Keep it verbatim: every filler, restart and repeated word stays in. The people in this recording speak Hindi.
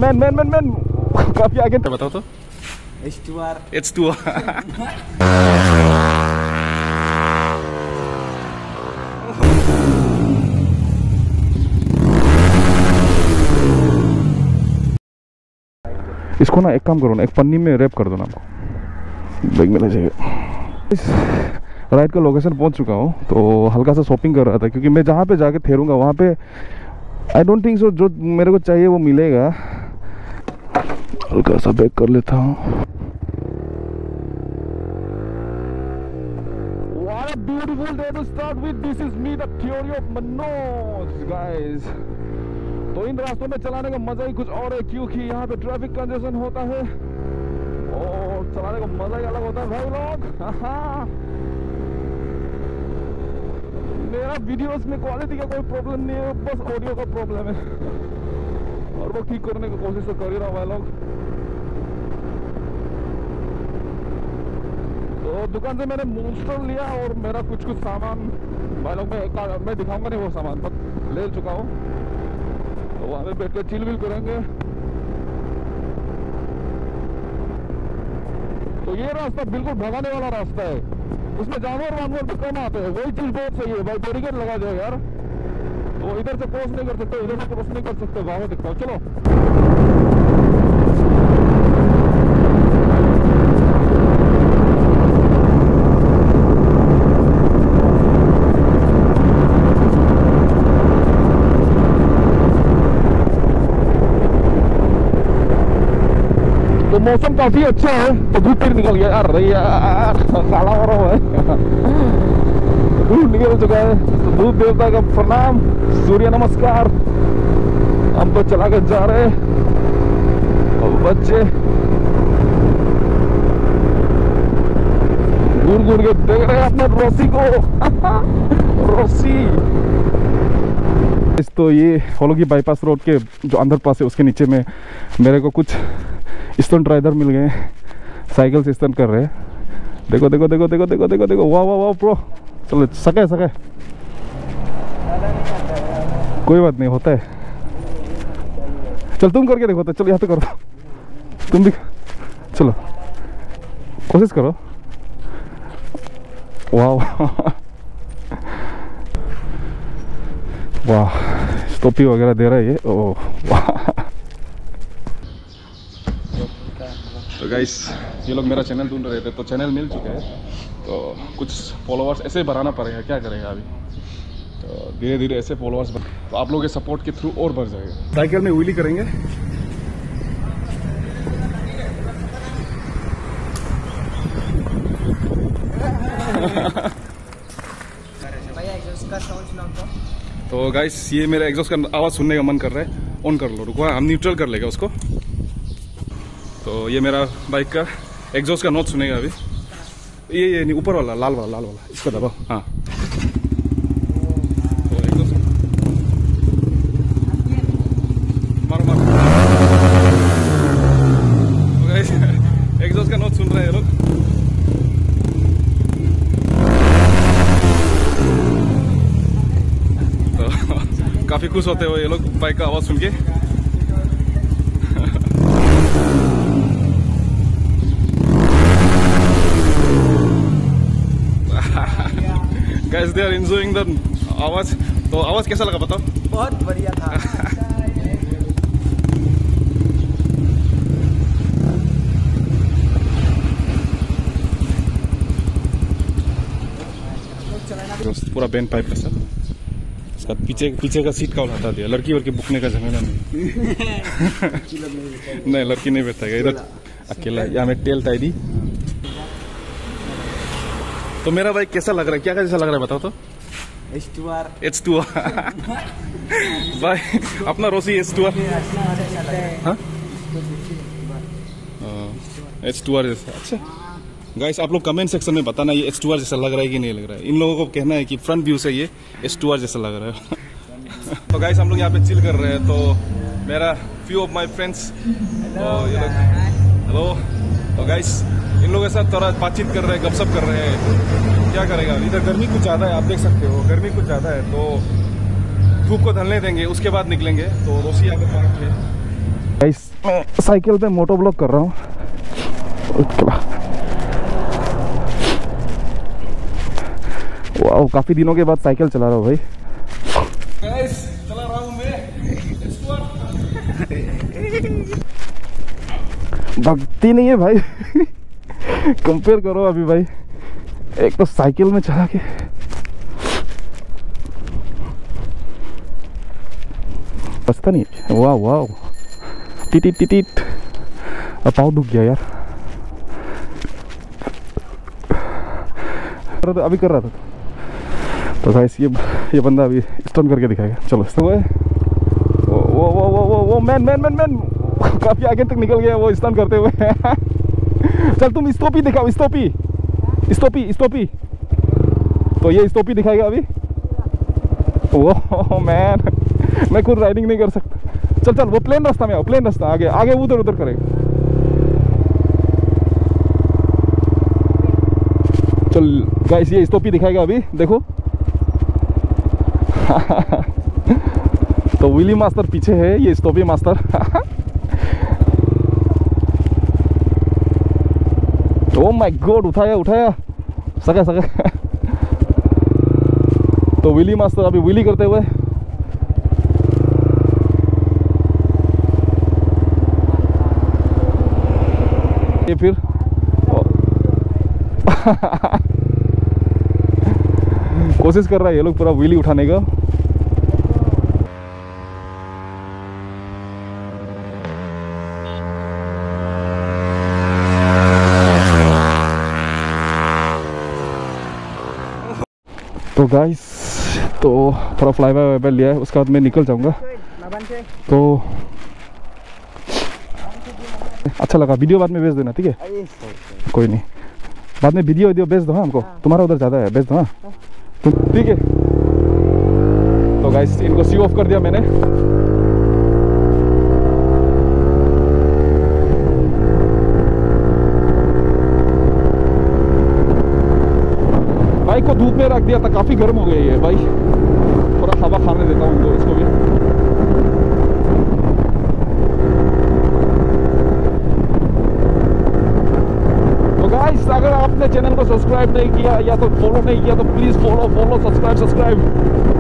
मैन मैन मैन मैन काफी आगे बताओ तो। H two R H two R इसको ना एक काम करो ना, एक पन्नी में रैप कर दो ना, आपको बैग में ले जाइए। राइड का लोकेशन पहुंच चुका हूँ, तो हल्का सा शॉपिंग कर रहा था क्योंकि मैं जहाँ पे जाके ठहरूंगा वहाँ पे आई डोंट थिंक सो जो मेरे को चाहिए वो मिलेगा। हल्का सा बैग कर लेता हूँ। What a beautiful day to start with. This is me, the theory of Manoj, guys. तो इन रास्तों में चलाने का मजा ही कुछ और है क्योंकि यहाँ पे ट्रैफिक कंजेशन होता है और चलाने का मजा ही अलग होता है भाई लोग। मेरा वीडियोस में क्वालिटी का कोई प्रॉब्लम नहीं है, बस ऑडियो का प्रॉब्लम है और वो ठीक करने की कोशिश तो कर ही रहा भाई लोग। तो दुकान से मैंने मूनस्टर लिया और मेरा कुछ कुछ सामान भाई लोग मैं मैं दिखाऊंगा नहीं वो सामान, बस ले चुका हूँ। तो वहाँ पे बैठ कर चिल विल करेंगे। तो ये रास्ता बिल्कुल भगाने वाला रास्ता है, उसमें जानवर वानवर भी कम आते हैं, वही चीज बहुत सही है भाई। बैरिकेड लगा जाए यार, तो इधर से क्रॉस नहीं कर सकते, इधर से क्रॉस नहीं कर सकते। वहां दिखता हूँ, चलो। तो मौसम काफी अच्छा है, तो धूप फिर निकल गया यार, यार काला हो रहा है धूप निकल चुका है। तो धूप देवता का प्रणाम, सूर्य नमस्कार। हम तो चला कर जा रहे और बच्चे घूर घूर के देख रहे हैं अपने रोसी को रोसी। तो ये होलोगी बाईपास रोड के जो अंदर पास है उसके नीचे में मेरे को कुछ स्टंट राइडर मिल गए, साइकिल से स्टंट कर रहे हैं। देखो देखो देखो देखो देखो देखो देखो वाह वाह वाह प्रो। चलो सके सके कोई बात नहीं, होता है। चल तुम करके देखो, तो चलो यहाँ पे करो तुम भी, चलो कोशिश करो। वाह वाह टोपी वगैरह दे रहा है ये, ओह वाह। तो गाइस ये लोग मेरा चैनल ढूंढ रहे थे, तो चैनल मिल चुका है। तो कुछ फॉलोअर्स ऐसे बढ़ाना पड़ेगा, क्या करेगा अभी। तो धीरे धीरे ऐसे फॉलोअर्स बढ़, तो आप लोगों के सपोर्ट के थ्रू और बढ़ जाएगा। साइकिल में व्हीली करेंगे। तो गाइस ये मेरा एग्जॉस्ट का आवाज़ सुनने का मन कर रहा है, ऑन कर लो। रुको हम न्यूट्रल कर लेगा उसको। तो ये मेरा बाइक का एग्जॉस्ट का नोट सुनेगा अभी। ये ये नहीं, ऊपर वाला लाल वाला लाल वाला इसको दबाओ। हाँ तो एग्जॉस्ट मारो मारो। तो गाइस एग्जॉस्ट का नोट सुन रहे हैं लोग। तो काफी खुश होते हो ये लोग बाइक का आवाज सुन के। Guys, they are enjoying the आवाज। तो आवाज कैसा लगा बताओ? बहुत बढ़िया था। पूरा बैंड पाइप का सर, इसका पीछे पीछे का सीट का हटा दिया। लड़की वड़की बुकने का झमेला नहीं नहीं लड़की नहीं बैठा इधर अकेला। यहाँ में टेल टाई दी। तो मेरा बाइक कैसा लग रहा है, क्या कैसा लग रहा है बताओ तो? H two R H two R भाई अपना रोसी एच टू आर। हाँ एच टू आर जैसा। अच्छा गाइस आप लोग कमेंट सेक्शन में बताना ये एच टू आर जैसा लग रहा है कि नहीं लग रहा है। इन लोगों को कहना है कि फ्रंट व्यू से ये एच टू आर जैसा लग रहा है। तो गाइस हम लोग यहाँ पे चिल कर रहे हैं। तो मेरा फ्यू ऑफ माय फ्रेंड्स, तो ये लोग हेलो। तो गाइस इन लोगों के साथ थोड़ा बातचीत कर रहे हैं, गपशप कर रहे हैं। क्या करेगा, इधर गर्मी कुछ ज़्यादा है, आप देख सकते हो गर्मी कुछ ज़्यादा है। तो धूप को ढलने देंगे, उसके बाद निकलेंगे। तो रोसी आगे पार्क है गाइस। मैं साइकिल पे मोटो ब्लॉग कर रहा हूँ। वाह, काफी दिनों के बाद साइकिल चला रहा हूँ भाई। Guys, चला रहा हूँ मैं भगती नहीं है भाई। कंपेयर करो अभी भाई, एक तो साइकिल में चला के बसता नहीं। वाह वाह, टिट टिट टिट, अब पाँव दुख गया यार। तो अभी कर रहा था तो गाइस, ये ये बंदा अभी स्टन करके दिखाएगा। चलो वो वो वो वो वो वो मैन मैन मैन मैन काफी आगे तक निकल गया वो स्टन करते हुए। चल तुम स्टोपी दिखाओ, स्टोपी स्टोपी स्टोपी। तो ये स्टोपी दिखाएगा अभी। वो मैन, मैं खुद राइडिंग नहीं कर सकता। चल चल, वो प्लेन रास्ता में आओ, प्लेन रास्ता आगे आगे उधर उधर करेगा। चल गाइस, ये स्टोपी दिखाएगा अभी, देखो। तो विली मास्टर पीछे है, ये stoppie master. Oh my God, उठाया उठाया, सका सका। तो विली मास्टर अभी विली करते हुए। ये फिर कोशिश कर रहा है ये लोग पूरा व्हीली उठाने का। तो गाइस, तो थोड़ा फ्लाई बाय वाई लिया है, उसके बाद मैं निकल जाऊंगा। तो अच्छा लगा, वीडियो बाद में भेज देना, ठीक है? कोई नहीं, बाद में वीडियो वीडियो भेज दो। हाँ, हमको तुम्हारा उधर ज़्यादा है, भेज दो। हाँ तुम, ठीक है? तो गाइस, इनको सी ऑफ कर दिया मैंने। बाइक को धूप में रख दिया था, काफ़ी गर्म हो गई है भाई। थोड़ा हवा खाने देता हूँ इनको, इसको भी। अगर आपने चैनल को सब्सक्राइब नहीं किया या तो फॉलो नहीं किया तो please follow follow subscribe subscribe